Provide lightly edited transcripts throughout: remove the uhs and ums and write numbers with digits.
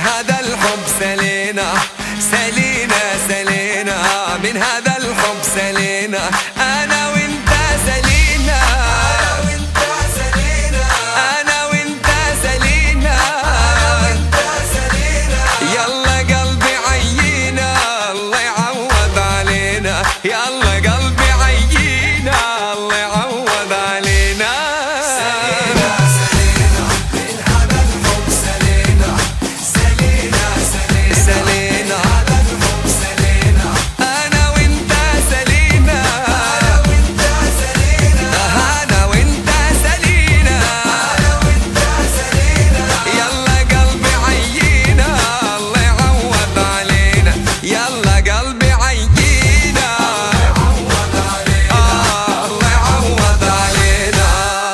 هذا الحب سلينا سلينا سلينا، من هذا الحب سلينا أنا وأنت سلينا، أنا وأنت سلينا، يلا قلبي عيينا الله يعوض علينا، يلا قلبي عيينا الله يعوض علينا. سلينا سلينا من هذا الحب سلينا سلينا سلينا سلينا هذا الحب سلينا أنا وأنت سلينا، أنا وأنت سلينا أنا وأنت سلينا، أنا وأنت سلينا، يلا قلبي عيينا الله يعوض علينا، يلا قلبي عيينا عوض علينا. الله يعوض علينا.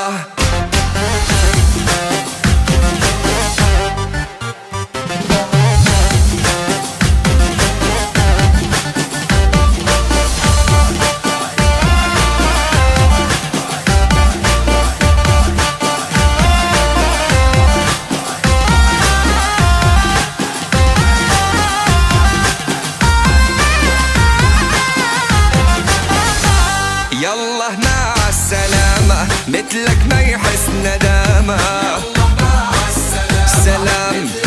يلا مع السلامة مثلك ما يحس ندامة، الله مع السلامة سلام